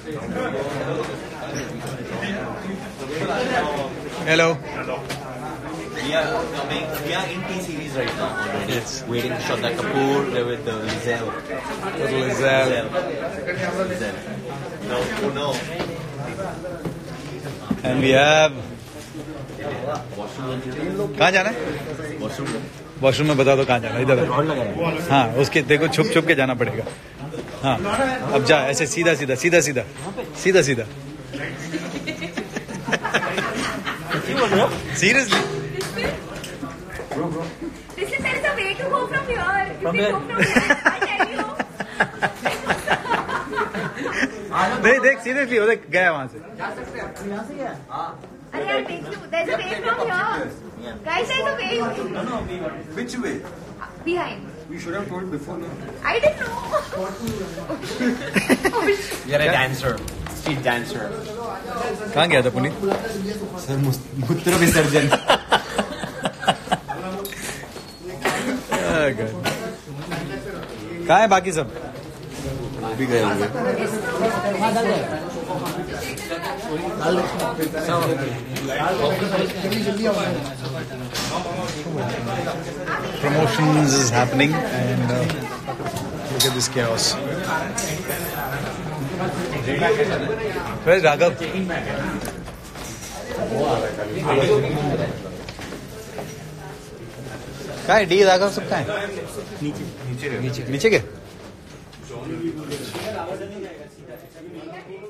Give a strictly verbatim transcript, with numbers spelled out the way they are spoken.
Hello. We are coming. We are in T series right now. Yes. Waiting to shot that Kapoor with the Lizelle. Lizelle. Lizelle. No, oh no. And we have. कहाँ जाना है? Washroom में बता दो कहाँ जाना है. इधर. हाँ, उसके देखो छुप छुप के जाना पड़ेगा. हाँ, अब जा ऐसे सीधा सीधा सीधा सीधा सीधा सीधा. Seriously? Bro, bro. Listen, there is a way to go from here. From here? Go from here. I tell you. देख देख सीरियसली वो देख गया वहाँ से. अरे यार देख लो, there is a way from here. Guys, there is a way. No, no. Which way? Behind. We should have told before, no? I didn't know. You're a dancer. Street dancer. कहाँ गया था पुनीत? Sir, मूत्र विसर्जन. कहाँ है बाकी सब? भी गए होंगे. Promotions is happening and uh, look at this chaos. Where's Raghav? कहाँ है डी राघव सब कहाँ है? नीचे नीचे नीचे के